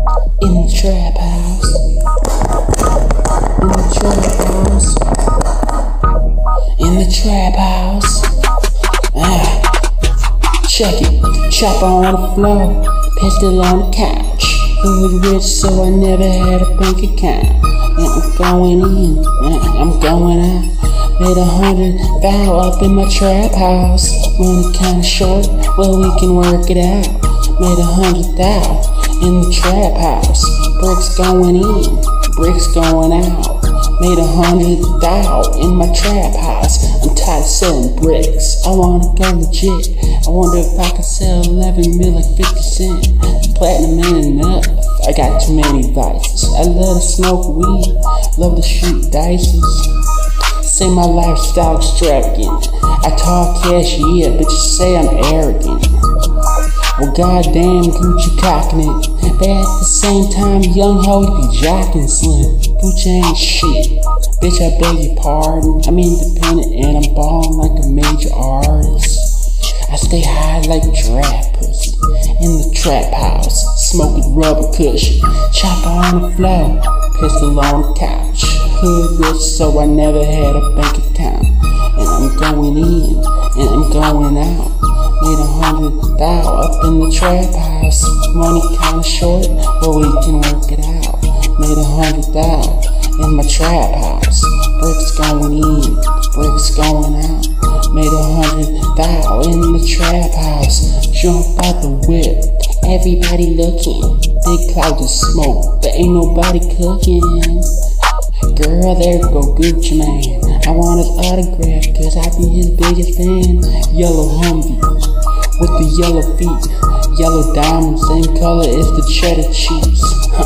In the trap house. In the trap house. In the trap house. Check it. Chopper on the floor. Pistol on the couch. Hood rich, so I never had a bank account. And I'm going in. I'm going out. Made 100,000 up in my trap house. Money kinda short, well we can work it out. Made 100,000 in the trap house. Bricks going in, bricks going out. Made 100,000 in my trap house. I'm tired of selling bricks, I wanna go legit. I wonder if I could sell 11 mil like 50 cents. Platinum ain't enough, I got too many vices. I love to smoke weed, love to shoot dices. Say my lifestyle extravagant. I talk cash, yeah, bitches say I'm arrogant. Well, goddamn, Gucci cocking it. But at the same time, young hoe, you be jocking slim. Gucci ain't shit. Bitch, I beg your pardon. I'm independent and I'm ballin' like a major artist. I stay high like trap pussy. In the trap house, smoking rubber cushion. Chopper on the floor, pistol on the couch. Hood rich, so I never had a bank account. And I'm going in, and I'm going out. Made 100,000 up in the trap house. Money kinda short, but we can work it out. Made 100,000 in my trap house. Bricks going in, bricks going out. Made 100,000 in the trap house. Jump out the whip, everybody looking. Big clouds of smoke, but ain't nobody cooking. Girl, there go Gucci Mane. I want his autograph, cause I be his biggest fan. Yellow Humvee with the yellow feet. Yellow diamonds, same color as the cheddar cheese.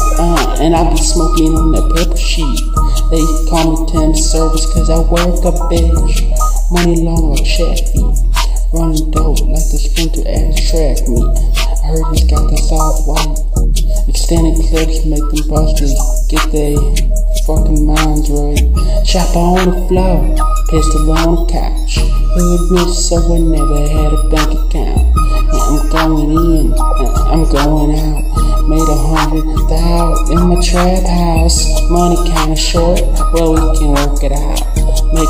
And I be smoking on that purple sheet. They call me Tim Service, cause I work a bitch. Money long like check feet. Running dope like the sprinter at a track meet. I heard he's got the soft white. Extended clips make them busters get they fucking minds right. Chopper on the floor, pistol on the couch. Hood rich, so I never had a bank account. And I'm going in, and I'm going out. Made 100,000 in my trap house. Money kinda short, well we can work it out. Make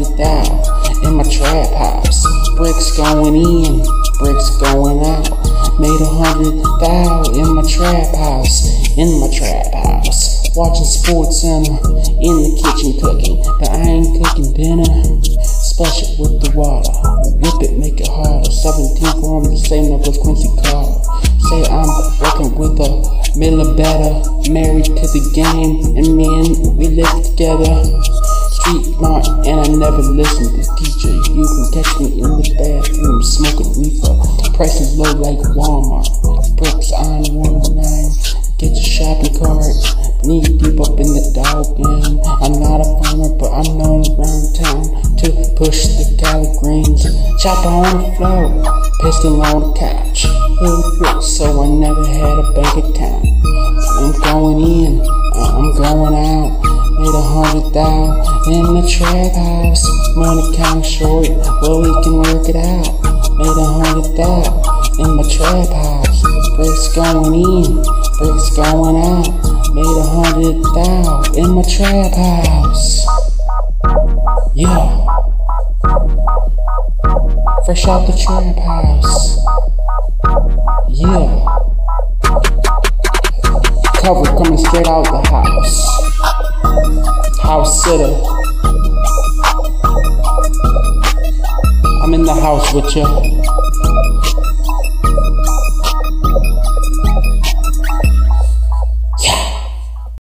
100,000 in my trap house. Bricks going in, bricks going out. Made 100,000 in my trap house. In my trap house. Watching Sports Center, in the kitchen cooking, but I ain't cooking dinner. Splash it with the water, whip it, make it harder. 17 for the same number as Quincy Carter. Say I'm working with a Miller better, married to the game, and me and we live together. Street smart, and I never listen to DJ. You can catch me in the bathroom smoking reefer. Prices low like Walmart. Bricks on 109. Get your shopping cart. Knee deep up in the dog game. I'm not a farmer, but I'm known around town to push the collard greens. Chopper on the floor, pistol on the couch. Hood rich, so I never had a bank account. I'm going in, I'm going out. Made 100,000 in the trap house. Money kinda short, well we can work it out. Made 100,000 in my trap house. Bricks going in, bricks going out. Made 100,000 in my trap house. Yeah. Fresh out the trap house. Yeah. Cover coming straight out the house. House sitter. I'm in the house with you.